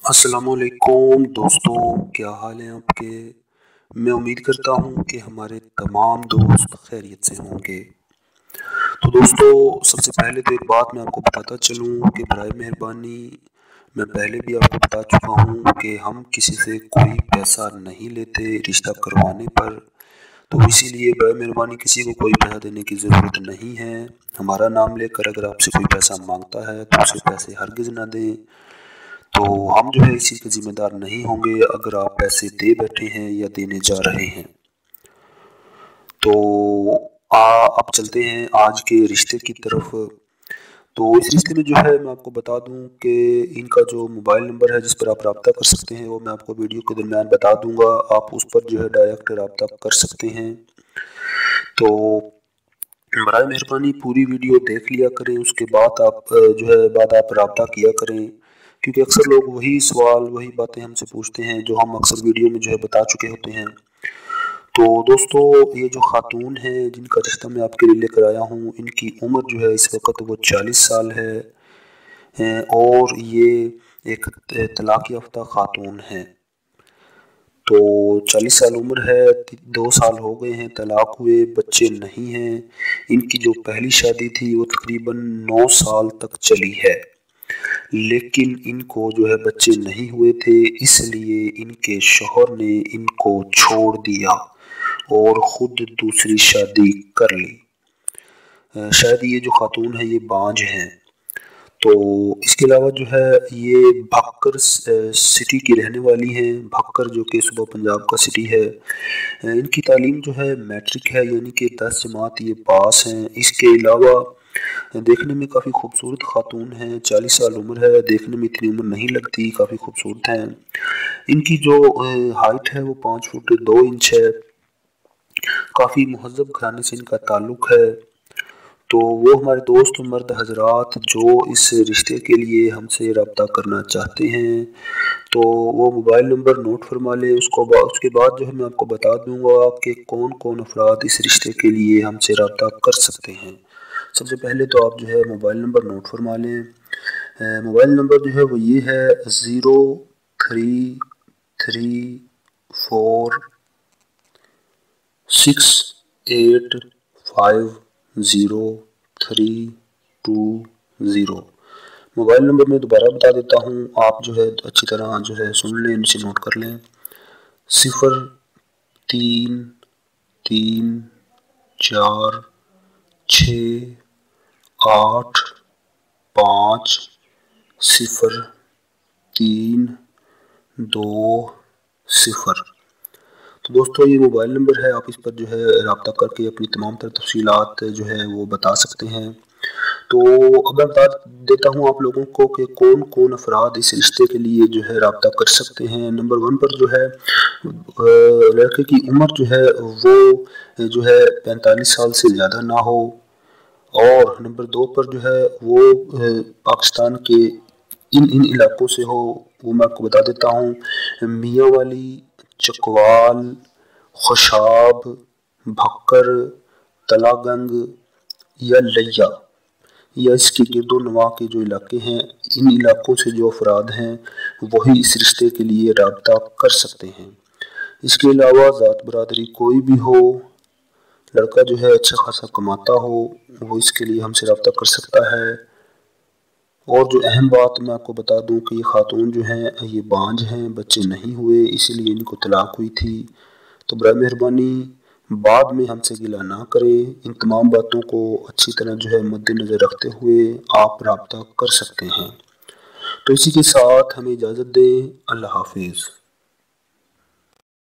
अस्सलामुअलैकुम दोस्तों, क्या हाल है आपके। मैं उम्मीद करता हूँ कि हमारे तमाम दोस्त खैरियत से होंगे। तो दोस्तों, सबसे पहले तो एक बात मैं आपको बताता चलूँ कि बराए मेहरबानी, मैं पहले भी आपको बता चुका हूँ कि हम किसी से कोई पैसा नहीं लेते रिश्ता करवाने पर। तो इसीलिए बराए मेहरबानी किसी को कोई पैसा देने की ज़रूरत नहीं है। हमारा नाम लेकर अगर आपसे कोई पैसा मांगता है तो उसे पैसे हरगिज़ ना दें। तो हम जो है इस चीज़ के ज़िम्मेदार नहीं होंगे अगर आप पैसे दे बैठे हैं या देने जा रहे हैं। तो अब चलते हैं आज के रिश्ते की तरफ। तो इस रिश्ते में जो है मैं आपको बता दूं कि इनका जो मोबाइल नंबर है जिस पर आप रब्ता कर सकते हैं वो मैं आपको वीडियो के दरमियान बता दूंगा। आप उस पर जो है डायरेक्ट रब्ता कर सकते हैं। तो बराए मेहरबानी पूरी वीडियो देख लिया करें, उसके बाद आप रब्ता किया करें, क्योंकि अक्सर लोग वही सवाल वही बातें हमसे पूछते हैं जो हम अक्सर वीडियो में जो है बता चुके होते हैं। तो दोस्तों, ये जो खातून है जिनका रिश्ता मैं आपके लिए लेकर आया हूँ, इनकी उम्र जो है इस वक्त वो 40 साल है और ये एक तलाक याफ्ता खातून है। तो 40 साल उम्र है, 2 साल हो गए हैं तलाक हुए, बच्चे नहीं हैं। इनकी जो पहली शादी थी वो तकरीबन 9 साल तक चली है, लेकिन इनको जो है बच्चे नहीं हुए थे, इसलिए इनके शौहर ने इनको छोड़ दिया और ख़ुद दूसरी शादी कर ली। शायद ये जो खातून है ये बांझ हैं। तो इसके अलावा जो है ये भक्कर सिटी की रहने वाली हैं। भक्कर जो कि सूबा पंजाब का सिटी है। इनकी तालीम जो है मैट्रिक है, यानी कि 10 जमात ये पास हैं। इसके अलावा देखने में काफ़ी खूबसूरत खातून हैं, 40 साल उम्र है, देखने में इतनी उम्र नहीं लगती, काफ़ी खूबसूरत हैं। इनकी जो हाइट है वो 5 फुट 2 इंच है। काफ़ी महज़ब घराने से इनका ताल्लुक़ है। तो वो हमारे दोस्त मर्द हजरात जो इस रिश्ते के लिए हमसे रब्ता करना चाहते हैं तो वो मोबाइल नंबर नोट फरमा लें। उसके बाद जो है मैं आपको बता दूंगा कि कौन कौन अफराद इस रिश्ते के लिए हमसे रब्ता कर सकते हैं। सबसे पहले तो आप जो है मोबाइल नंबर नोट फरमा लें। मोबाइल नंबर जो है वो ये है 0334685320। मोबाइल नंबर मैं दोबारा बता देता हूँ, आप जो है अच्छी तरह जो है सुन लें, इनसे नोट कर लें। 0334585320। तो दोस्तों, ये मोबाइल नंबर है, आप इस पर जो है रब्ता करके अपनी तमाम तर तफसीलात जो है वो बता सकते हैं। तो अब मैं बता देता हूँ आप लोगों को कि कौन कौन अफराद इस रिश्ते के लिए जो है रब्ता कर सकते हैं। नंबर 1 पर जो है लड़के की उम्र जो है वो जो है 45 साल से ज़्यादा ना हो, और नंबर 2 पर जो है वो पाकिस्तान के इन इलाकों से हो। वो मैं आपको बता देता हूँ, मियाँ वाली, चकवाल, खुशाब, भक्कर, तलागंग या लिया या इसके गिरदो नवा के जो इलाके हैं, इन इलाकों से जो अफराद हैं वही इस रिश्ते के लिए रब्ता कर सकते हैं। इसके अलावा ज़ात बरादरी कोई भी हो, लड़का जो है अच्छा खासा कमाता हो, वो इसके लिए हमसे रब्ता कर सकता है। और जो अहम बात मैं आपको बता दूं कि ये खातून जो हैं ये बांझ हैं, बच्चे नहीं हुए, इसीलिए इनको तलाक हुई थी। तो बराए मेहरबानी बाद में हमसे गिला ना करें। इन तमाम बातों को अच्छी तरह जो है मद्देनज़र रखते हुए आप रब्ता कर सकते हैं। तो इसी के साथ हमें इजाज़त दें। अल्लाह हाफिज़।